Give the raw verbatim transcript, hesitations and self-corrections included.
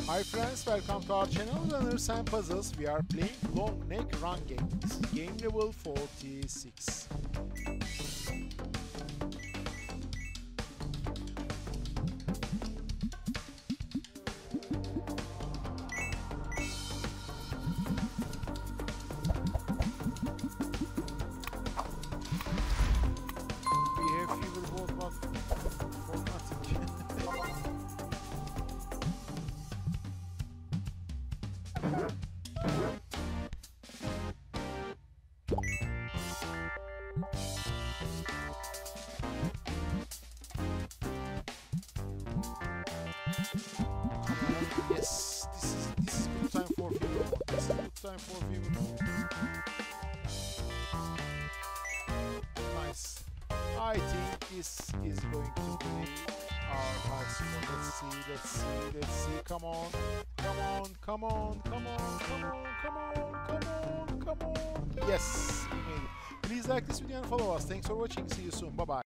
Hi friends, welcome to our channel Runners and Puzzles. We are playing long neck run game. This is game level forty-six. We have fever board, but for nothing. Yes, this is this is good time for fever mode. This is good time for fever mode. Nice. I think this is going to be our high score. Let's see, let's see, let's see. Come on, come on, come on, come on, come on, come on, come on, come on. Yes, we made it. Please like this video and follow us. Thanks for watching. See you soon. Bye bye.